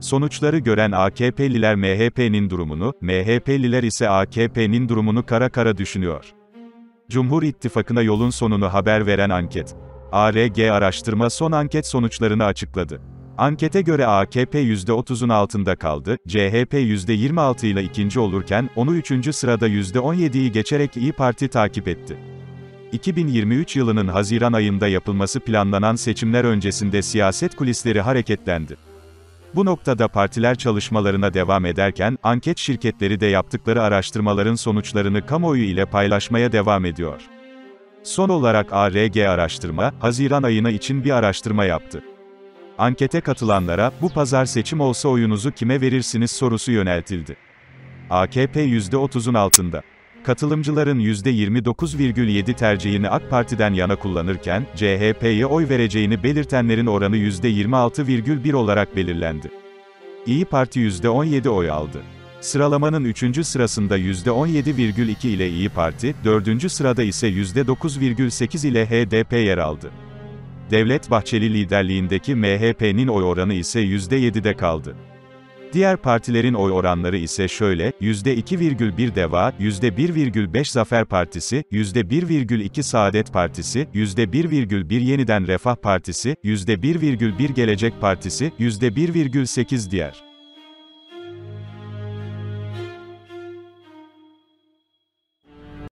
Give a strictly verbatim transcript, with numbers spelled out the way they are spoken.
Sonuçları gören A K P'liler M H P'nin durumunu, M H P'liler ise A K P'nin durumunu kara kara düşünüyor. Cumhur İttifakı'na yolun sonunu haber veren anket. A R G araştırma son anket sonuçlarını açıkladı. Ankete göre A K P yüzde otuzun altında kaldı, C H P yüzde yirmi altı ile ikinci olurken, onu üçüncü sırada yüzde on yediyi geçerek İyi Parti takip etti. iki bin yirmi üç yılının Haziran ayında yapılması planlanan seçimler öncesinde siyaset kulisleri hareketlendi. Bu noktada partiler çalışmalarına devam ederken, anket şirketleri de yaptıkları araştırmaların sonuçlarını kamuoyu ile paylaşmaya devam ediyor. Son olarak A R G araştırma, Haziran ayına için bir araştırma yaptı. Ankete katılanlara, bu pazar seçim olsa oyunuzu kime verirsiniz sorusu yöneltildi. A K P yüzde otuzun altında. Katılımcıların yüzde yirmi dokuz virgül yedi tercihini AK Parti'den yana kullanırken, C H P'ye oy vereceğini belirtenlerin oranı yüzde yirmi altı virgül bir olarak belirlendi. İyi Parti yüzde on yedi oy aldı. Sıralamanın üçüncü sırasında yüzde on yedi virgül iki ile İyi Parti, dördüncü sırada ise yüzde dokuz virgül sekiz ile H D P yer aldı. Devlet Bahçeli liderliğindeki M H P'nin oy oranı ise yüzde yedide kaldı. Diğer partilerin oy oranları ise şöyle: yüzde iki virgül bir Deva, yüzde bir virgül beş Zafer Partisi, yüzde bir virgül iki Saadet Partisi, yüzde bir virgül bir Yeniden Refah Partisi, yüzde bir virgül bir Gelecek Partisi, yüzde bir virgül sekiz diğer.